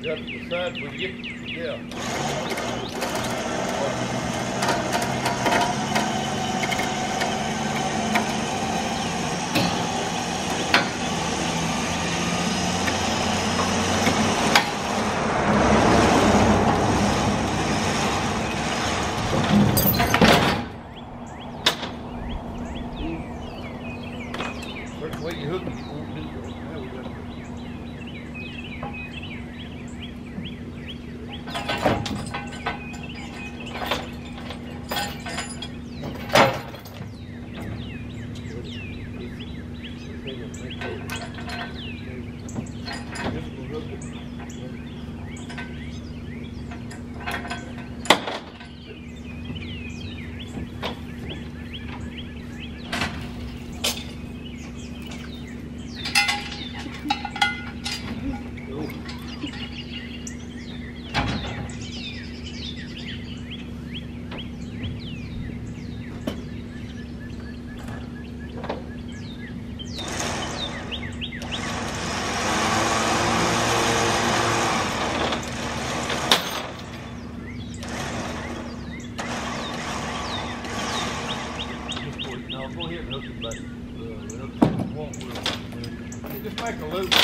got to decide when you get, yeah. Certain way you hook it, it won't do it. Now we got no, go ahead and hook it back. Hook it won't work. Just make a loop.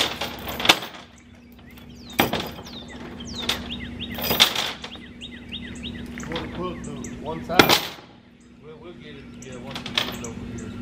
You want to put it to one side? We'll get it, yeah, once we get it over here.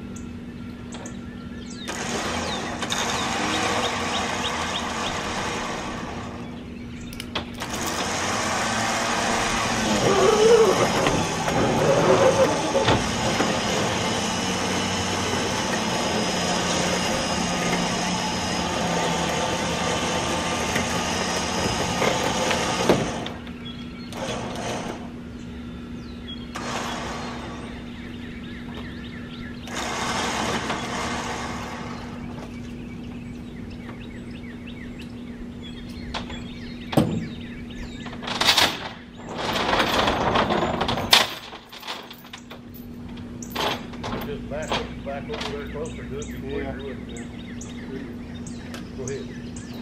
Just back over there closer to it before you do it. Go ahead.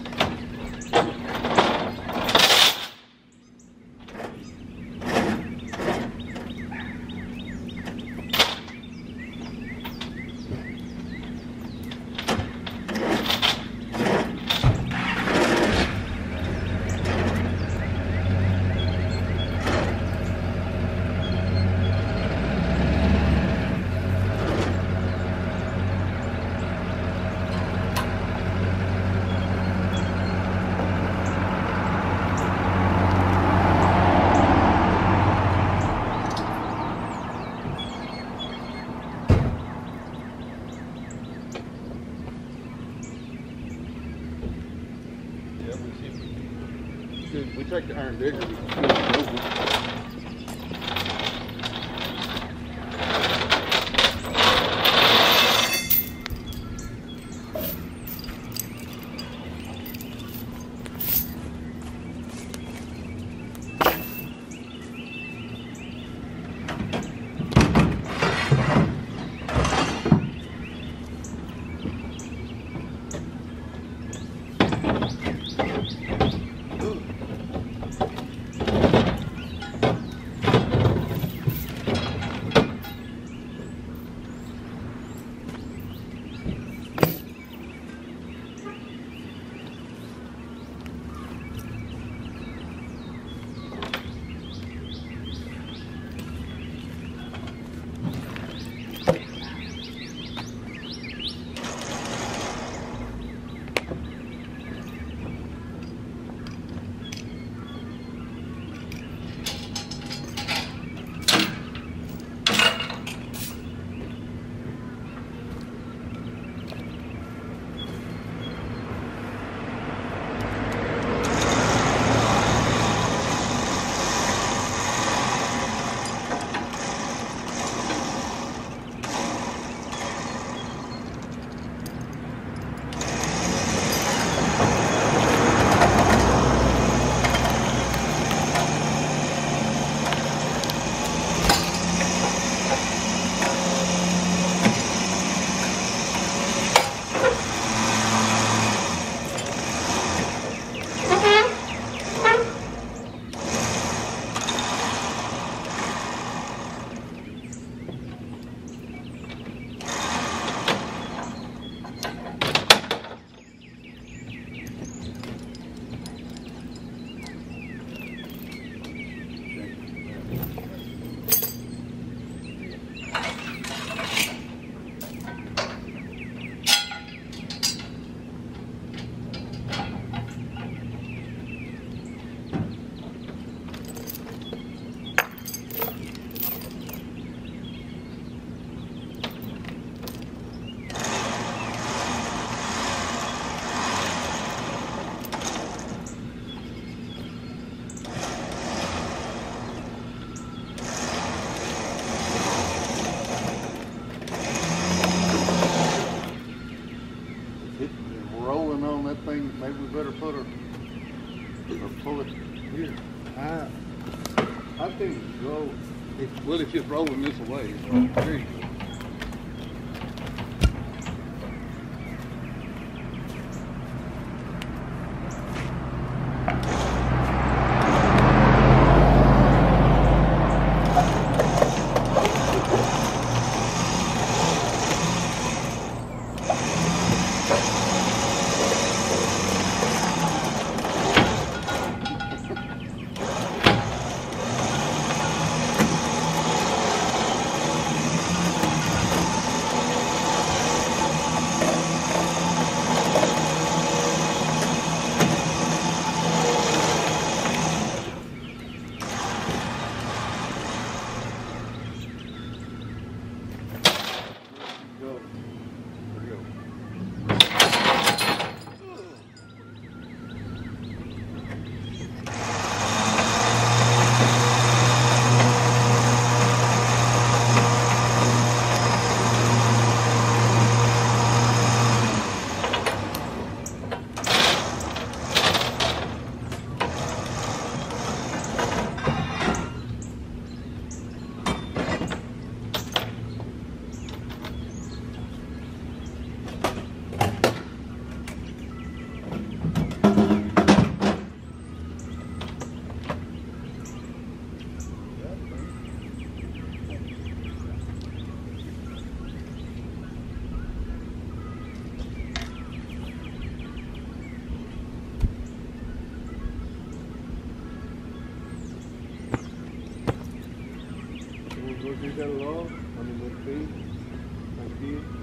We take the iron digger, we can spin it over. maybe we better put her, or pull it here. I think it's roll. Well, it's just rolling this way. There you go. We'll go do that along. I mean, that thing. Like here.